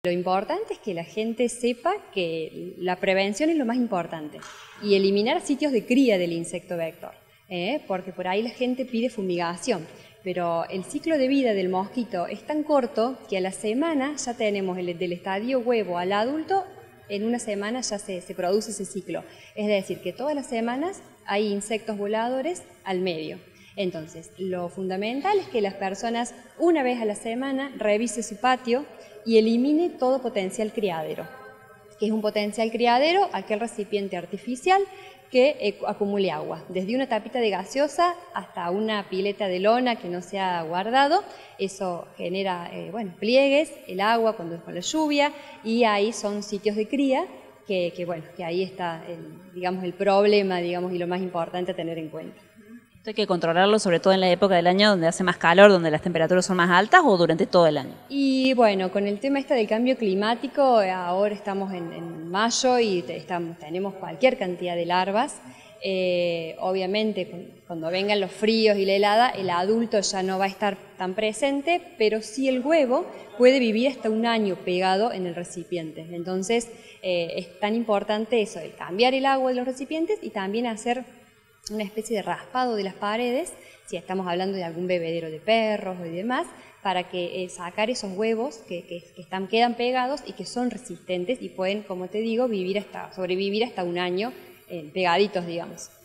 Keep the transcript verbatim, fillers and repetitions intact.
Lo importante es que la gente sepa que la prevención es lo más importante y eliminar sitios de cría del insecto vector, ¿eh? Porque por ahí la gente pide fumigación, pero el ciclo de vida del mosquito es tan corto que a la semana ya tenemos el, del estadio huevo al adulto, en una semana ya se, se produce ese ciclo. Es decir, que todas las semanas hay insectos voladores al medio. Entonces, lo fundamental es que las personas una vez a la semana revise su patio y elimine todo potencial criadero. ¿Qué es un potencial criadero? Aquel recipiente artificial que eh, acumule agua, desde una tapita de gaseosa hasta una pileta de lona que no se ha guardado. Eso genera eh, bueno, pliegues, el agua cuando es con la lluvia, y ahí son sitios de cría que, que, bueno, que ahí está el, digamos, el problema, digamos, y lo más importante a tener en cuenta. ¿Esto hay que controlarlo sobre todo en la época del año donde hace más calor, donde las temperaturas son más altas, o durante todo el año? Y bueno, con el tema este del cambio climático, ahora estamos en, en mayo y te, estamos, tenemos cualquier cantidad de larvas. Eh, obviamente, cuando vengan los fríos y la helada, el adulto ya no va a estar tan presente, pero sí el huevo puede vivir hasta un año pegado en el recipiente. Entonces, eh, es tan importante eso, el cambiar el agua de los recipientes y también hacer una especie de raspado de las paredes, si estamos hablando de algún bebedero de perros y demás, para que eh, sacar esos huevos que, que, que están, quedan pegados y que son resistentes y pueden, como te digo, vivir hasta, sobrevivir hasta un año eh, pegaditos, digamos.